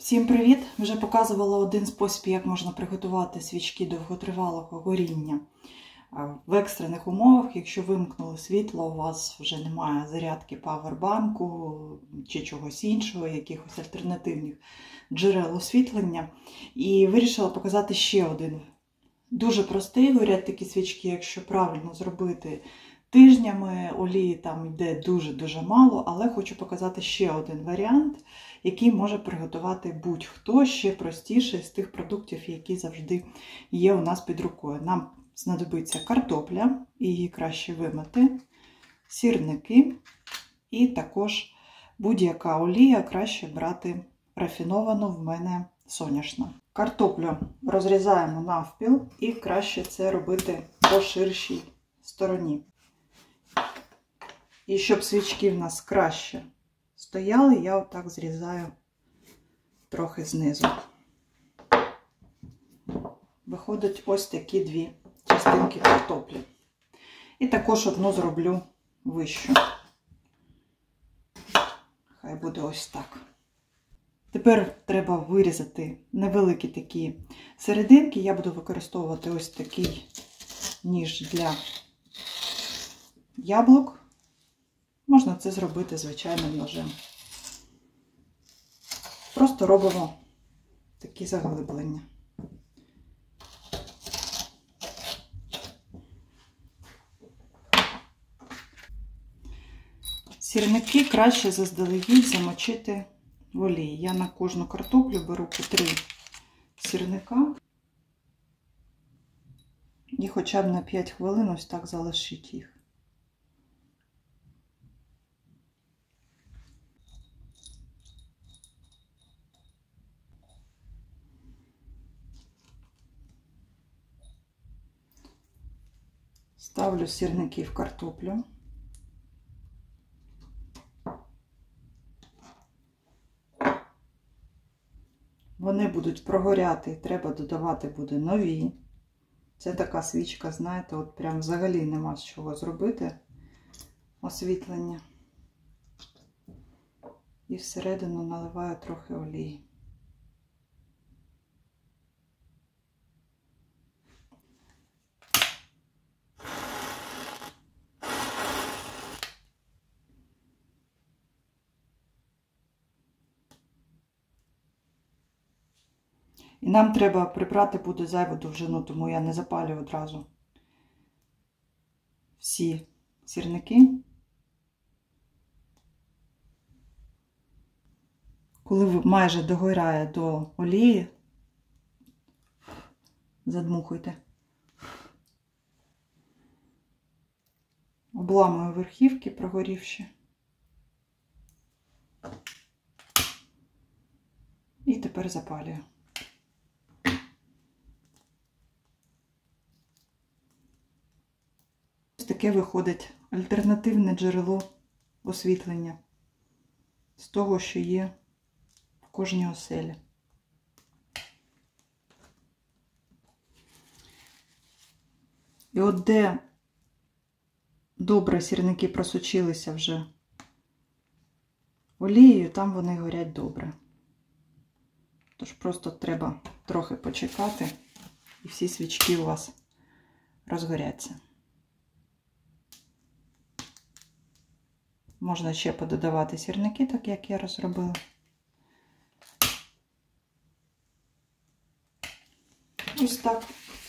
Всім привіт! Вже показувала один спосіб, як можна приготувати свічки довготривалого горіння в екстрених умовах. Якщо вимкнули світло, у вас вже немає зарядки павербанку чи чогось іншого, якихось альтернативних джерел освітлення. І вирішила показати ще один. Дуже простий, горять такі свічки, якщо правильно зробити тижнями, олії там йде дуже-дуже мало, але хочу показати ще один варіант, який може приготувати будь-хто, ще простіше з тих продуктів, які завжди є у нас під рукою. Нам знадобиться картопля, її краще вимити, сірники і також будь-яка олія, краще брати рафіновану, в мене соняшна. Картоплю розрізаємо навпіл і краще це робити по ширшій стороні. І щоб свічки в нас краще стояли, я отак зрізаю трохи знизу. Виходять ось такі дві частинки картоплі. І також одну зроблю вищу. Хай буде ось так. Тепер треба вирізати невеликі такі серединки. Я буду використовувати ось такий ніж для яблук. Можна це зробити звичайним ножем. Просто робимо такі заглиблення. Сірники краще заздалегідь замочити в олії. Я на кожну картоплю беру по 3 сірника і хоча б на 5 хвилин ось так залишіть їх. Ставлю сірники в картоплю. Вони будуть прогоряти, треба додавати буде нові. Це така свічка, знаєте, от прям взагалі нема з чого зробити освітлення. І всередину наливаю трохи олії. І нам треба прибрати буде зайву довжину, тому я не запалюю одразу всі сірники. Коли майже догоряє до олії, задмухуйте. Обламую верхівки прогорівші. І тепер запалюю. Таке виходить альтернативне джерело освітлення з того, що є в кожній оселі. І от де добре сірники просочилися вже олією, там вони горять добре. Тож просто треба трохи почекати, і всі свічки у вас розгоряться. Можна ще пододавати сірники, так як я розробила. Ось так.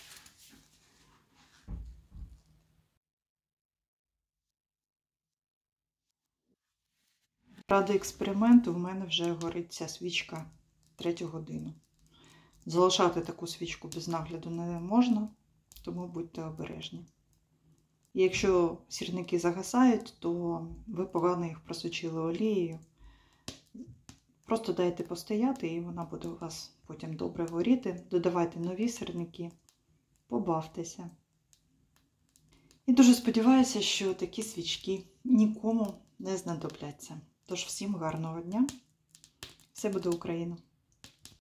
Ради експерименту в мене вже горить ця свічка 3-ю годину. Залишати таку свічку без нагляду не можна, тому будьте обережні. І якщо сірники загасають, то ви погано їх просочили олією. Просто дайте постояти, і вона буде у вас потім добре горіти. Додавайте нові сірники, побавтеся. І дуже сподіваюся, що такі свічки нікому не знадобляться. Тож всім гарного дня. Все буде Україна!